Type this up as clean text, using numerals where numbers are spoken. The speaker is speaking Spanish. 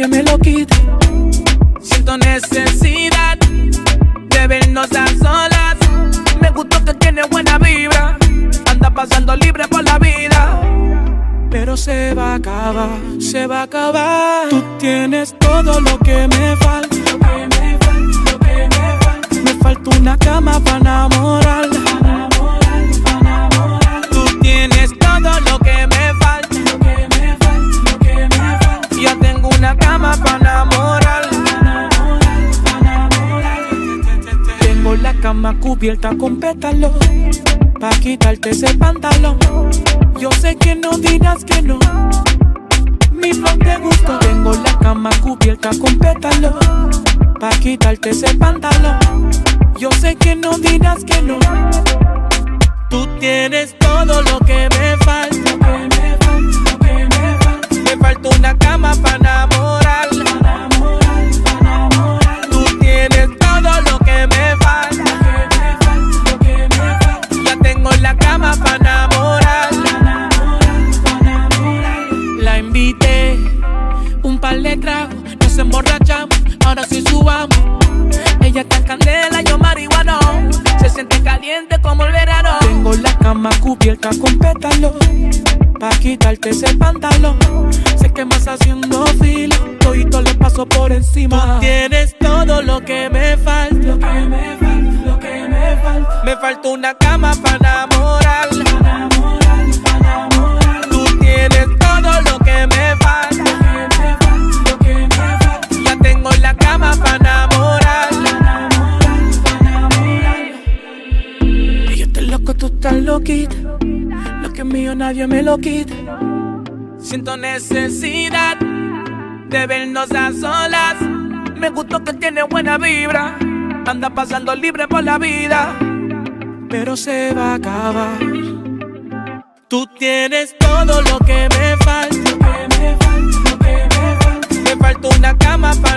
nadie me lo quite. Siento necesidad de vernos a solas. Me gustó que tiene buena vibra, anda pasando libre por la vida. Pero se va a acabar, se va a acabar. Tú tienes todo lo que me falta, lo que me falta, lo que me falta. Me falta una cama para enamorarla. Tú tienes todo lo que me falta, lo que me falta, lo que me falta. Yo tengo una cama para enamorarla. Tengo la cama cubierta con pétalos, pa' quitarte ese pantalón. Yo sé que no dirás que no, mi flow te gustó. Tengo la cama cubierta con pétalos, pa' quitarte ese pantalón. Yo sé que no dirás que no. Tú tienes todo lo que me falta, lo que me falta, lo que me falta. Me falta una cama para enamorarla. Tú tienes todo lo que me falta, lo que me falta. Ya tengo la cama para enamorarla. La invité, un par de tragos, nos emborrachamos, ahora sí subamos. Ella está en candela, yo marihuana, se siente caliente como el verano. Tengo la cama cubierta con pétalos, pa' quitarte ese pantalón. Sé que más haciendo fila, todito le paso por encima. Tú tienes todo lo que me falta, lo que me falta, lo que me falta. Me falta una cama para enamorarla. Tú tienes todo lo que me falta, lo que me falta. Ya tengo la cama para enamorarla. Y yo estoy loco, tú estás loquita. Lo que es mío nadie me lo quita. Siento necesidad de vernos a solas. Me gustó que tiene buena vibra, anda pasando libre por la vida. Pero se va a acabar. Tú tienes todo lo que me falta, lo que me falta, lo que me falta. Me falta una cama para